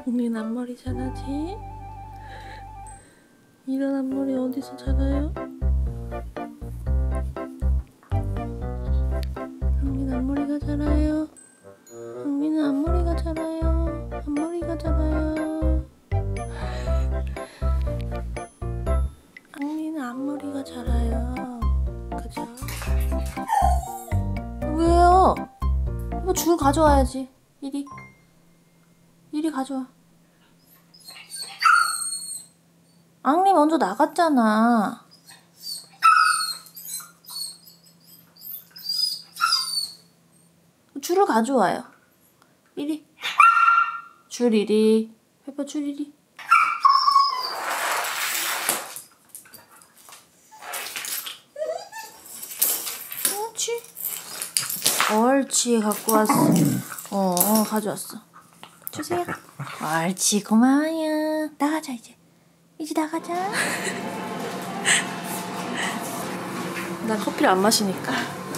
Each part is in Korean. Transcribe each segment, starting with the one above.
엉린 앞머리 자라지? 이런 앞머리 어디서 자라요? 엉린 앞머리가 자라요. 엉린은 앞머리가 자라요. 앞머리가 자라요. 엉린은 앞머리가 자라요. 그죠? 왜요? 이거 줄 가져와야지. 이리 가져와. 앙리 먼저 나갔잖아. 줄을 가져와요. 이리. 줄 이리. 페퍼 줄 이리. 옳지. 옳지. 갖고 왔어. 가져왔어. 주세요. 옳지. 고마워요. 나가자 이제. 이제 나가자. 나 커피를 안 마시니까.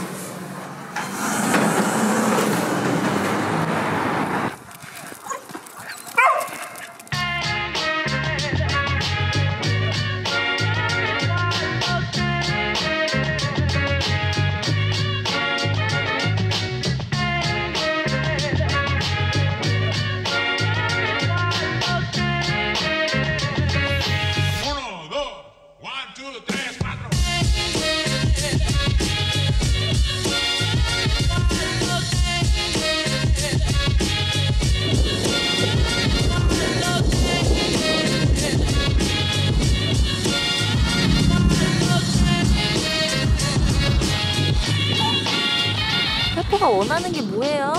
페퍼가 원하는 게 뭐예요?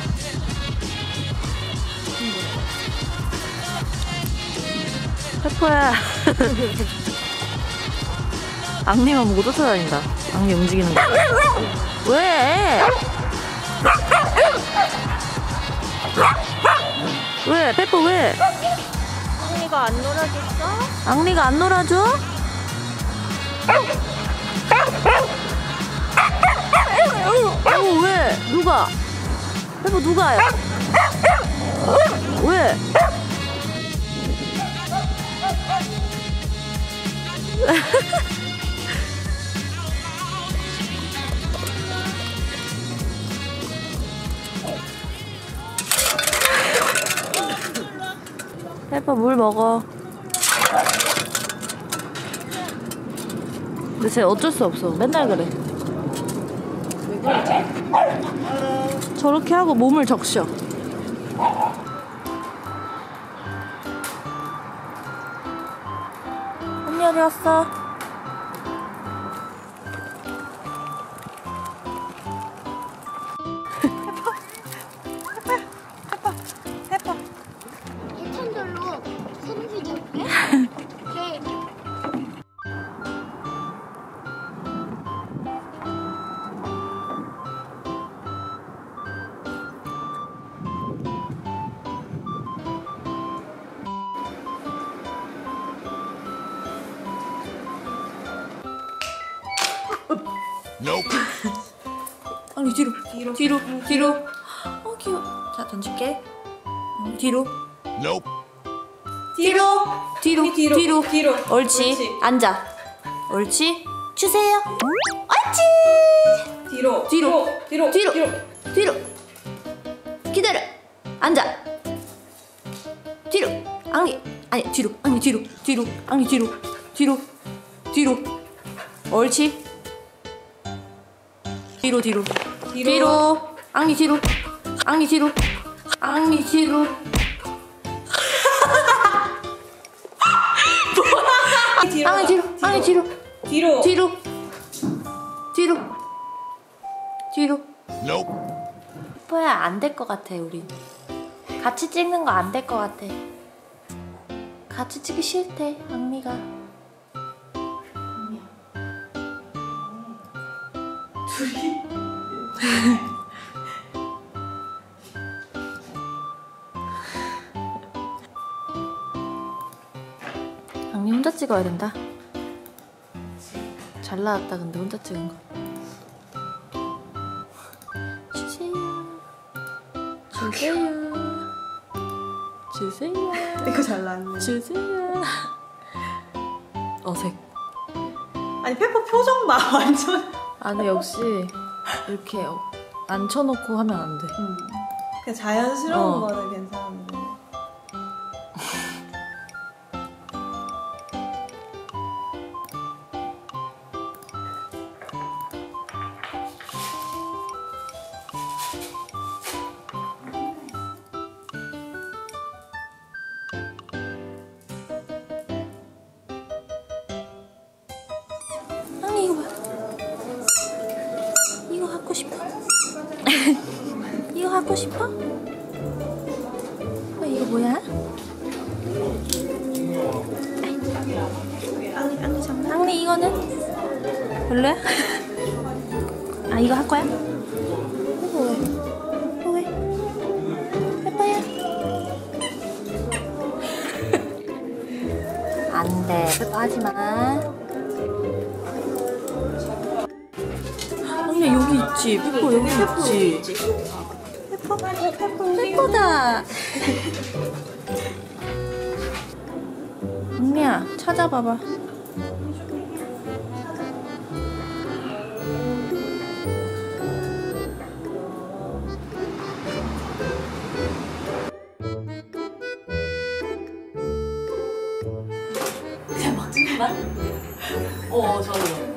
페퍼야. 앙리만 보고 쫓아다닌다. 앙리 움직이는 거. 왜? 왜? 페퍼 왜? 앙리가 안 놀아줬어? 앙리가 안 놀아줘? 왜? 누가? 페퍼 누가요? 왜? 페퍼 물 먹어. 근데 쟤 어쩔 수 없어. 맨날 그래. 왜 그러지? 저렇게 하고 몸을 적셔. 언니 어디 왔어? 페퍼. 예천절로 사진 찍을게. 네. 아니 뒤로. 귀여워. 자 던질게. 뒤로. 뒤로. 옳지. 옳지. 앉아. 옳지. 주세요. 옳지. 뒤로. 기다려. 앉아. 뒤로. 아니 뒤로. 뒤로. 옳지. 뒤로. 앙리 뒤로. 뒤로. 페퍼야 안 될 것 같아 우리. 같이 찍는 거 안 될 것 같아. 같이 찍기 싫대 앙리가. 둘이? 앙리 혼자 찍어야 된다. 잘 나왔다 근데 혼자 찍은 거. 주세요. 주세요. 이거 잘 나왔네. 주세요. 어색. 아니 페퍼 표정 봐 완전. 아 근데 역시 이렇게 앉혀놓고 하면 안 돼. 그냥 자연스러운 어. 거는 괜찮은데. 아니 이거 봐. 이거 갖고 싶어? 이거 갖고 싶어? 이거 뭐야? 빨리 잡나? 앙리 이거는? 별로야? 아 이거 할 거야? 이거 왜? 이거 왜? 예뻐야? 안돼 페퍼 하지마. 앙리 여기 있지. 페퍼 여기 있지. 페퍼? 페퍼. 페퍼다. 앙리야 찾아봐봐. 그냥 막 찍는 말? 좋아.